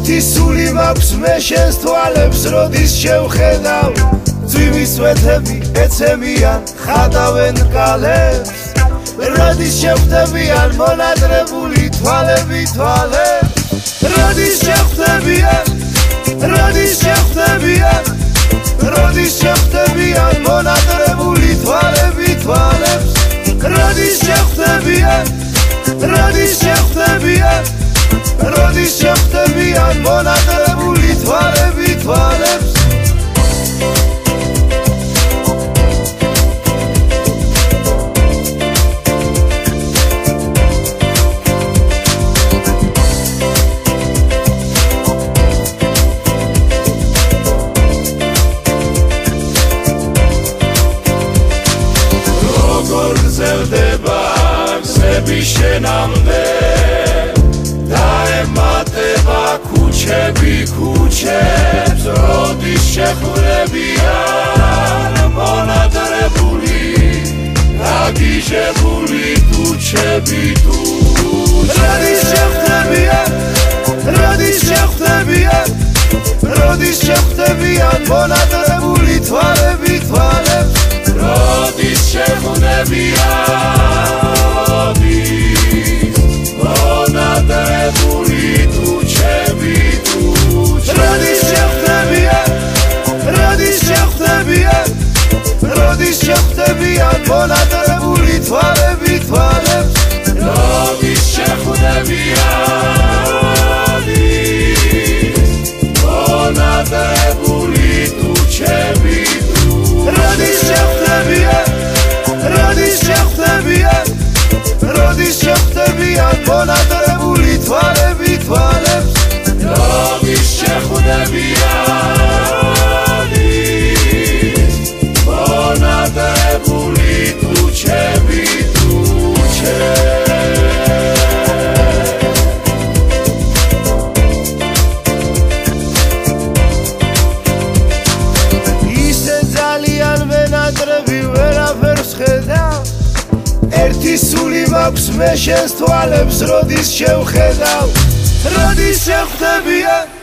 ერთი სული მაქვს მე შენს თვალებს როდის შევხედავ ძვირის სვეტები ეცემიან ხატავენ რკალებს როდის შევხვდებიან მონადრებული თვალები თვალებს როდის შევხვდებიან როდის შევხვდებიან როდის შევხვდებიან მონადრებული თვალები თვალებს როდის შევხვდებიან როდის შევხვდებიან როდის შევხვდებიან მონადრებული თვალები თვალებს გრძელდება გზები შენამდე დაემატება ქუჩები ქუჩებს როდის შეხვდებიან მონადრებული დაგიჟებული თუჩები როდის შეხვდებიან როდის შეხვდებიან როდის შეხვდებიან მონადრებული თვალები თვალებს როდის შეხვდებიან მონადრებული თუჩები როდის შეხვდებიან როდის შეხვდებიან როდის შეხვდებიან მონადრებული თვალები თვალებს როდის შეხვდებიან მონადრებული თუჩები როდის შეხვდებიან როდის შეხვდებიან როდის შეხვდებიან მონადრებული თვალები თვალებს როდის შეხვდებიან მონადრებული თუჩები ისე ძალიან მენადრები ვერაფერს ხედავ ერთი სული მაქვს მე შენს თვალებს როდის შევხედავ როდის შეხვდებიან